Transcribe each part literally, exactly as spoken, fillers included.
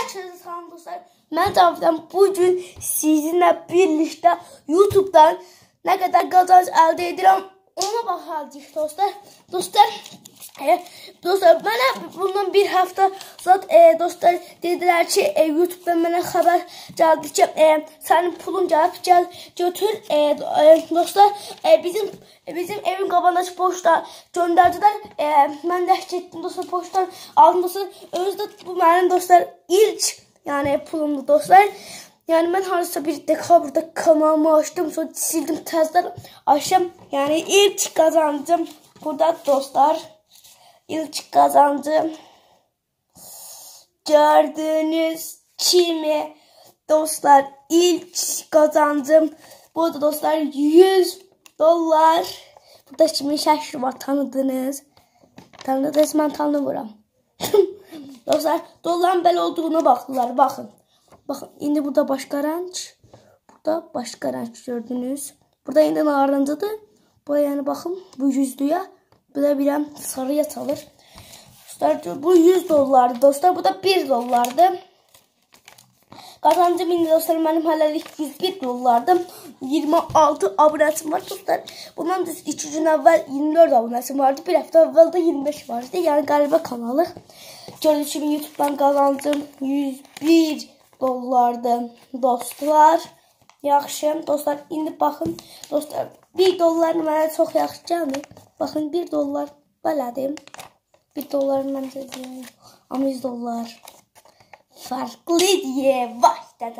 Herkese salam dostlar. Ben Cavidan. Bugün sizinle birlikte YouTube'dan ne kadar kazanç elde edirəm ona baxacağıq dostlar. Dostlar, e, dostlar bana bundan bir hafta zat e, dostlar dediler ki e, YouTube'dan bana haber geldi ki e, senin pulun gelip gel götür e, e, dostlar e, bizim e, bizim evin qabağındakı poçta göndərdilər. E, mən də getdim dostlar poçtan aldım dostlar. Özdə bu mənim dostlar ilk yani pulumdu dostlar. Yani ben harasa bir dekabrda kanalımı açtım, sonra sildim, təzədən açtım. Yani ilk kazancım burada dostlar. İlk kazancım gördüğünüz kimi dostlar, ilk kazancım burada dostlar yüz dolar. Burada kimin şəkli var, tanıdınız. Tanıdınız, mən tanımıram. Dostlar, doların belə olduğuna baxdılar, baxın. Bakın, indi burada başka renk. Burada başka renk gördünüz. Burada indi narıncıdır. Buraya yani bakın, bu yüzlüye. Bu da bir sarıya çalır. Dostlar, bu yüz dolardı dostlar. Bu da bir dolardı. Kazancım indi dostlar, benim hələlik yüz bir dolardı. yirmi altı abonəsim var dostlar. Bundan da iki gün əvvəl yirmi dörd abonəsim vardı. Bir həftə əvvəl də yirmi beş vardı. Yani qəribə kanalı. Gördüyünüz kimi YouTube'dan kazancım yüz bir dolardı dostlar. Yaxşı dostlar, indi baxın dostlar, bir dolar mənə çox yaxşı gəlmir. Baxın, bir dolar belədir. bir dolar məncə deyəm. Amma yüz dolar farklı diye başladı.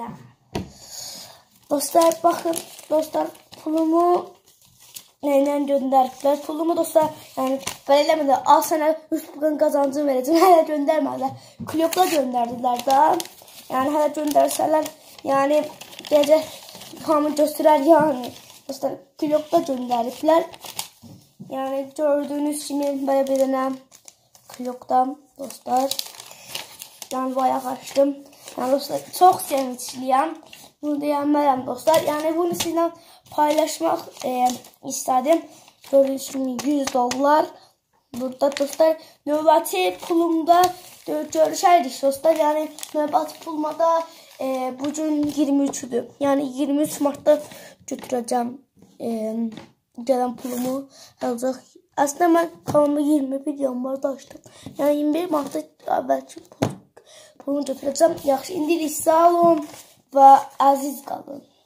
Dostlar, baxın dostlar, pulumu neylə göndərdilər? Pulumu dostlar, yəni belə eləmədə al sənə YouTube'dan qazancını verəcəm. Hələ göndərmədilər. Klipla göndərdilər da. Yani hələ göndərsələr, yəni gecə hamı göstərər, yəni dostlar klipla göndəriblər. Yani gördüyünüz kimi belə bir dənə klipdan dostlar. Yani bayağı açdım. Yani dostlar çox sevinçliyəm. Bunu deyənmərəm dostlar. Yani bunu sizinlə paylaşmaq e, istedim. Gördüyünüz kimi yüz dolar. Burada dostlar növbəti pulumda görüşərdik dostlar. Yani növbəti pulmada e, bugün yirmi üçüdür. Yani yirmi üç Mart'ta götürəcəm e, gələn pulumu alacaq. Aslında mən kanalımı yirmi bir yanvarda açdım. Yani yirmi bir Mart'ta əvvəlki pul, pulumu götürəcəm. Yaxşı, indi sağ olun və əziz qalın.